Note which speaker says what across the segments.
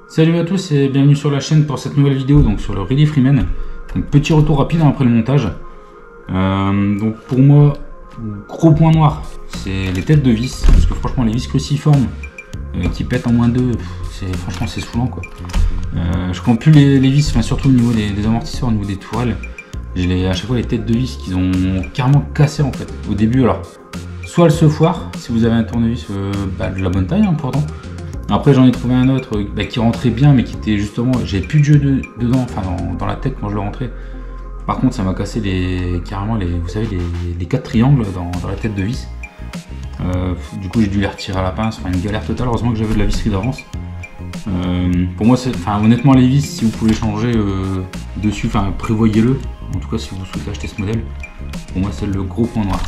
Speaker 1: Salut à tous et bienvenue sur la chaîne pour cette nouvelle vidéo donc sur le Ready Freeman. Donc petit retour rapide après le montage. Donc pour moi, gros point noir, c'est les têtes de vis, parce que franchement les vis cruciformes qui pètent en -2, franchement c'est saoulant quoi. Je compte plus les vis, enfin, surtout au niveau des amortisseurs, au niveau des tourelles. J'ai à chaque fois les têtes de vis qui ont carrément cassé en fait. Au début alors, soit elles se foirent, si vous avez un tournevis de la bonne taille hein, pourtant. Après j'en ai trouvé un autre qui rentrait bien mais qui était justement, j'ai plus de jeu dedans, enfin dans la tête quand je le rentrais. Par contre ça m'a cassé carrément vous savez les 4 triangles dans la tête de vis. Du coup j'ai dû les retirer à la pince, enfin une galère totale, heureusement que j'avais de la visserie d'avance. Pour moi honnêtement les vis, si vous pouvez changer dessus, enfin prévoyez-le, en tout cas si vous souhaitez acheter ce modèle. Pour moi c'est le gros point noir.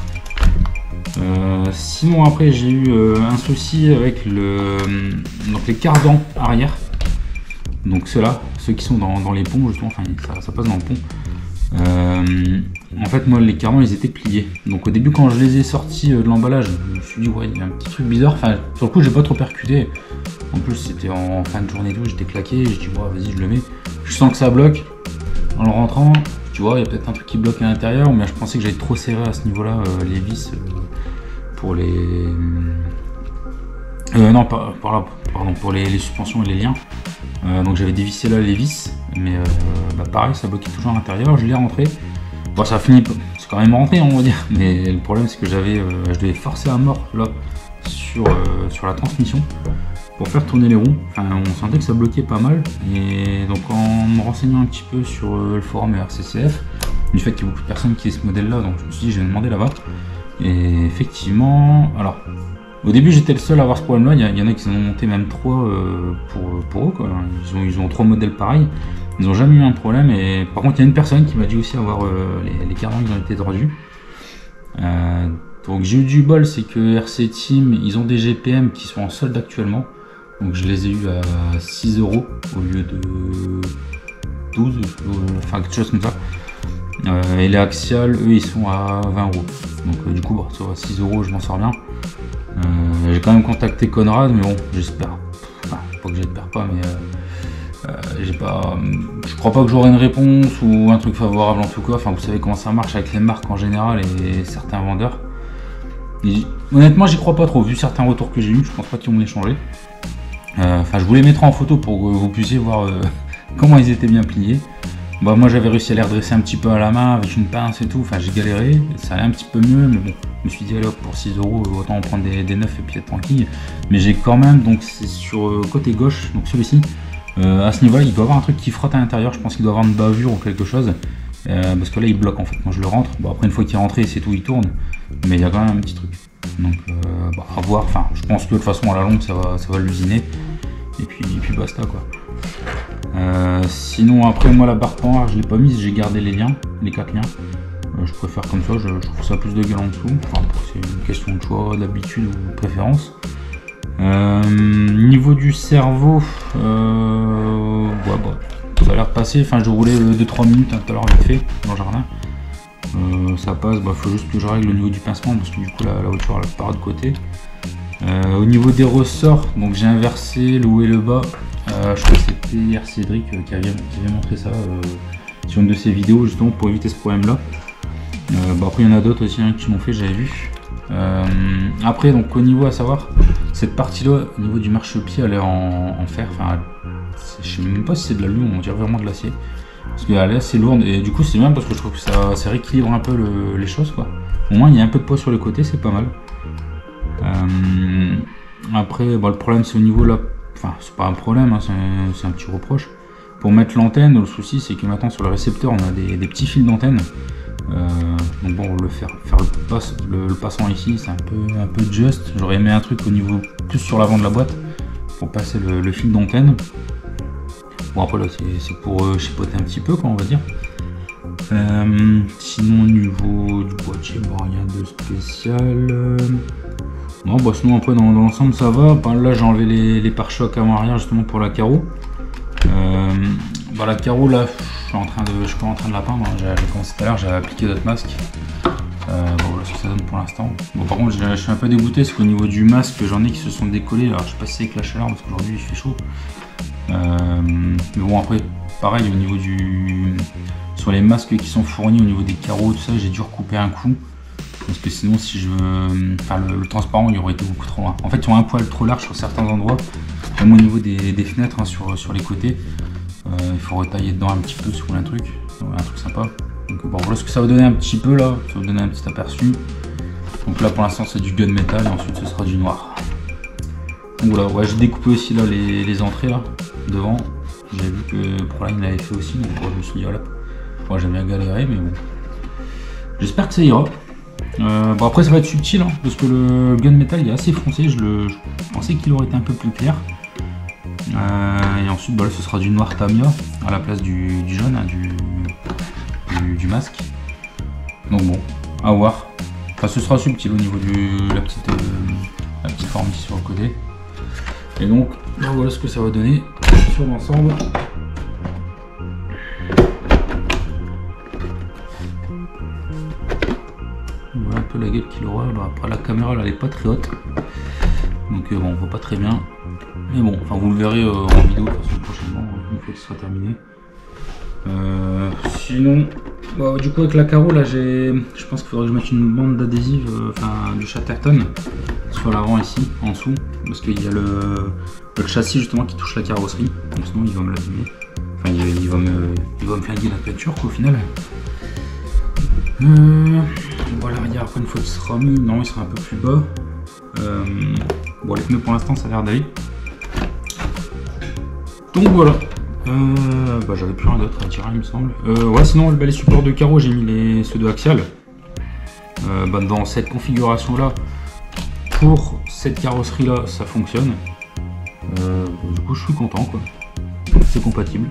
Speaker 1: Sinon après j'ai eu un souci avec les cardans arrière, donc ceux-là, ceux qui sont dans les ponts justement, enfin ça passe dans le pont. En fait moi les cardans ils étaient pliés, donc au début quand je les ai sortis de l'emballage je me suis dit ouais il y a un petit truc bizarre, enfin sur le coup j'ai pas trop percuté, en plus c'était en fin de journée d'où j'étais claqué, j'ai dit ouais vas-y je le mets, je sens que ça bloque en le rentrant. Tu vois, il y a peut-être un truc qui bloque à l'intérieur, mais je pensais que j'allais trop serrer à ce niveau-là les vis pour les... non, pardon, pour les suspensions et les liens. Donc j'avais dévissé là les vis, mais pareil, ça bloquait toujours à l'intérieur, je l'ai rentré. Bon, ça a fini, c'est quand même rentré, on va dire, mais le problème c'est que je devais forcer à mort là sur la transmission pour faire tourner les roues. Enfin, on sentait que ça bloquait pas mal, et donc en me renseignant un petit peu sur le forum RCCF, du fait qu'il y a beaucoup de personnes qui aient ce modèle là, donc je me suis dit je vais demander là-bas. Et effectivement, alors au début j'étais le seul à avoir ce problème là, il y en a qui en ont monté même 3 pour eux quoi. Ils ont 3 modèles pareils, ils n'ont jamais eu un problème. Et par contre il y a une personne qui m'a dit aussi avoir les cardans ils ont été tordus. Donc j'ai eu du bol, c'est que RC Team ils ont des GPM qui sont en solde actuellement, donc je les ai eu à 6 € au lieu de 12, enfin quelque chose comme ça. Et les axiales, eux, ils sont à 20 €. Donc du coup, sur 6 € je m'en sors bien. J'ai quand même contacté Conrad, mais bon, j'espère. Enfin, pas que j'espère pas, mais je crois pas que j'aurai une réponse ou un truc favorable en tout cas. Enfin, vous savez comment ça marche avec les marques en général et certains vendeurs. Et, honnêtement, j'y crois pas trop, vu certains retours que j'ai eu. Je pense pas qu'ils vont les changer. Enfin, je vous les mettrai en photo pour que vous puissiez voir comment ils étaient bien pliés. Bah, moi j'avais réussi à les redresser un petit peu à la main avec une pince et tout, enfin j'ai galéré, ça allait un petit peu mieux, mais bon, je me suis dit allez hop, pour 6 € autant en prendre des neufs et puis être tranquille. Mais j'ai quand même, donc c'est sur côté gauche, donc celui-ci, à ce niveau-là il doit y avoir un truc qui frotte à l'intérieur, je pense qu'il doit y avoir une bavure ou quelque chose, parce que là il bloque en fait quand je le rentre. Bon après une fois qu'il est rentré c'est tout, il tourne, mais il y a quand même un petit truc. Donc à voir, enfin je pense que de toute façon à la longue ça va l'usiner, et puis basta quoi. Sinon après moi la barre pan je l'ai pas mise, j'ai gardé les liens, les 4 liens. Je préfère comme ça, je trouve ça plus de gueule en dessous. Enfin, c'est une question de choix, d'habitude ou de préférence. Niveau du cerveau, ça a l'air de passer. Enfin je roulais 2-3 minutes tout à l'heure vite fait dans le jardin. Ça passe, faut juste que je règle le niveau du pincement parce que du coup la voiture elle part de côté. Au niveau des ressorts, donc j'ai inversé le haut et le bas. Je crois que c'était hier Cédric qui avait montré ça sur une de ses vidéos justement pour éviter ce problème là. Après il y en a d'autres aussi qui m'ont fait, j'avais vu. Après donc au niveau à savoir, cette partie là au niveau du marchepied elle est en fer, enfin je sais même pas si c'est de l'alu, on dirait vraiment de l'acier parce qu'elle est assez lourde, et du coup c'est bien parce que je trouve que ça rééquilibre un peu les choses quoi. Au moins il y a un peu de poids sur les côtés, c'est pas mal. Après le problème c'est au niveau là, enfin c'est pas un problème hein, c'est un petit reproche pour mettre l'antenne. Le souci c'est que maintenant sur le récepteur on a des petits fils d'antenne, donc bon le passant ici c'est un peu juste. J'aurais aimé un truc au niveau plus sur l'avant de la boîte pour passer le fil d'antenne. Bon après là c'est pour chipoter un petit peu quoi on va dire. Sinon au niveau du boîtier rien de spécial. Non sinon après dans l'ensemble ça va. Là j'ai enlevé les pare-chocs avant arrière justement pour la carreau. La carreau là je suis pas en train de la peindre, j'ai commencé tout à l'heure, j'avais appliqué d'autres masques. Voilà ce que ça donne pour l'instant. Bon par contre je suis un peu dégoûté parce qu'au niveau du masque j'en ai qui se sont décollés, alors je sais pas si c'est avec la chaleur parce qu'aujourd'hui il fait chaud. Mais bon, après, pareil, au niveau du... Sur les masques qui sont fournis, au niveau des carreaux, tout ça, j'ai dû recouper un coup. Parce que sinon, si je veux... Enfin, le transparent, il aurait été beaucoup trop loin. En fait, ils ont un poil trop large sur certains endroits. Même au niveau des fenêtres, hein, sur les côtés. Il faut retailler dedans un petit peu si vous voulez un truc sympa. Donc bon, voilà ce que ça va donner un petit peu là. Ça va donner un petit aperçu. Donc là, pour l'instant, c'est du gunmetal et ensuite, ce sera du noir. Donc voilà, ouais, j'ai découpé aussi là les entrées là, devant. J'ai vu que Proline l'avait fait aussi, donc je me suis dit voilà. Moi j'ai bien galéré, mais bon. J'espère que ça ira. Bon après ça va être subtil, hein, parce que le gunmetal il est assez foncé, je pensais qu'il aurait été un peu plus clair. Et ensuite bah, là, ce sera du noir Tamiya à la place du jaune, hein, du masque. Donc bon, à voir. Enfin ce sera subtil au niveau de la petite forme ici sur le côté. Et donc là, voilà ce que ça va donner sur l'ensemble. Voilà un peu la gueule qu'il aura. Alors après la caméra elle est pas très haute. Donc bon on voit pas très bien. Mais bon, enfin vous le verrez en vidéo de toute façon prochainement, une fois que ce sera terminé. Sinon, bah, du coup avec la carreau là je pense qu'il faudrait que je mette une bande d'adhésive, enfin du Chatterton sur l'avant ici, en dessous, parce qu'il y a le châssis justement qui touche la carrosserie, donc sinon il va me l'abîmer. Enfin il va me flinguer la peinture quoi, au final. Voilà, l'arrière après une fois qu'il sera mis, non il sera un peu plus bas. Bon les pneus pour l'instant ça a l'air d'aller. Donc voilà. Bah, j'avais plus rien d'autre à tirer il me semble. Ouais sinon bah, les supports de carreaux j'ai mis ceux de Axial. Bah, dans cette configuration là, pour cette carrosserie là ça fonctionne. Du coup je suis content quoi. C'est compatible.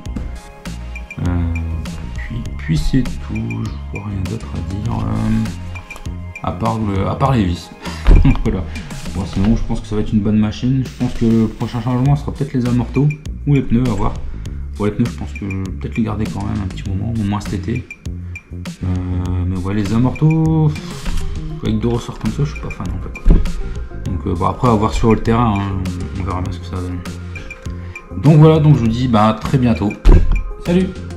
Speaker 1: Puis c'est tout, je vois rien d'autre à dire. À part les vis. Voilà. Bon, sinon je pense que ça va être une bonne machine. Je pense que le prochain changement sera peut-être les amortos ou les pneus, à voir. Bon, les pneus je pense que je vais peut-être les garder quand même un petit moment, au moins cet été. Mais ouais, les amortos avec deux ressorts comme ça je suis pas fan en fait. Donc bon, après à voir sur le terrain, hein, on verra bien ce que ça va donner. Donc voilà, donc je vous dis bah, à très bientôt. Salut!